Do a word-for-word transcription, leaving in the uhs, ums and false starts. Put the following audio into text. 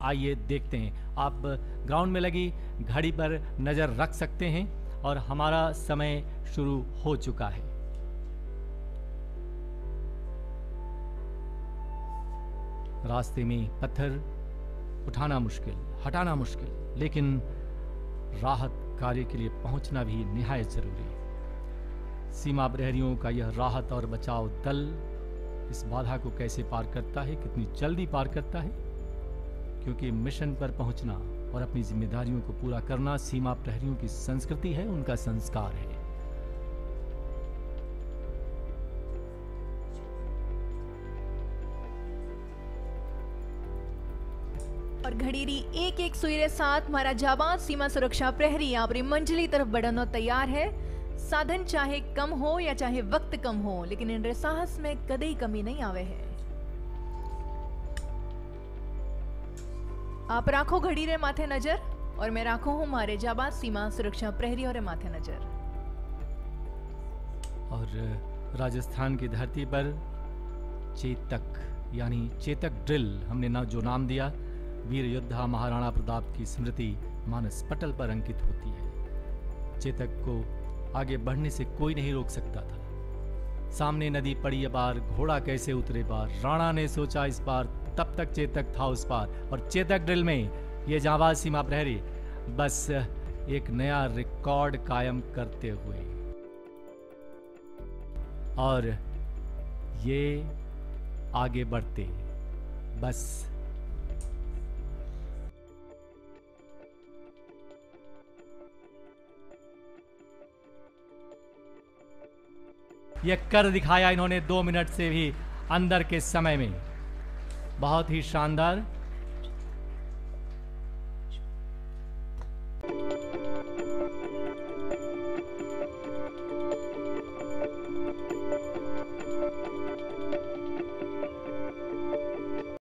आइए देखते हैं। आप ग्राउंड में लगी घड़ी पर नज़र रख सकते हैं और हमारा समय शुरू हो चुका है। रास्ते में पत्थर उठाना मुश्किल, हटाना मुश्किल, लेकिन राहत कार्य के लिए पहुंचना भी निहायत जरूरी है। सीमा प्रहरियों का यह राहत और बचाव दल इस बाधा को कैसे पार करता है, कितनी जल्दी पार करता है, क्योंकि मिशन पर पहुंचना और अपनी जिम्मेदारियों को पूरा करना सीमा प्रहरियों की संस्कृति है, उनका संस्कार है। और घड़ीरी एक एक सुई रे साथ मारा जाबाज सीमा सुरक्षा प्रहरी अपनी मंजिली तरफ बढ़नो तैयार है। साधन चाहे कम हो या चाहे वक्त कम हो, लेकिन इन साहस में कदे कमी नहीं आवे है। आप राखो घड़ी रे माथे नजर और मैं राखो हूं मारे जाबाज सीमा सुरक्षा प्रहरी और माथे नजर। और राजस्थान की धरती पर चेतक यानी चेतक ड्रिल हमने ना जो नाम दिया, वीर योद्धा महाराणा प्रताप की स्मृति मानस पटल पर अंकित होती है। चेतक को आगे बढ़ने से कोई नहीं रोक सकता था। सामने नदी पड़ी अपार, घोड़ा कैसे उतरे पार, राणा ने सोचा इस पार, तब तक चेतक था उस पार। और चेतक ड्रिल में ये जाबाज सीमा प्रहरी बस एक नया रिकॉर्ड कायम करते हुए, और ये आगे बढ़ते बस यह कर दिखाया इन्होंने दो मिनट से भी अंदर के समय में। बहुत ही शानदार।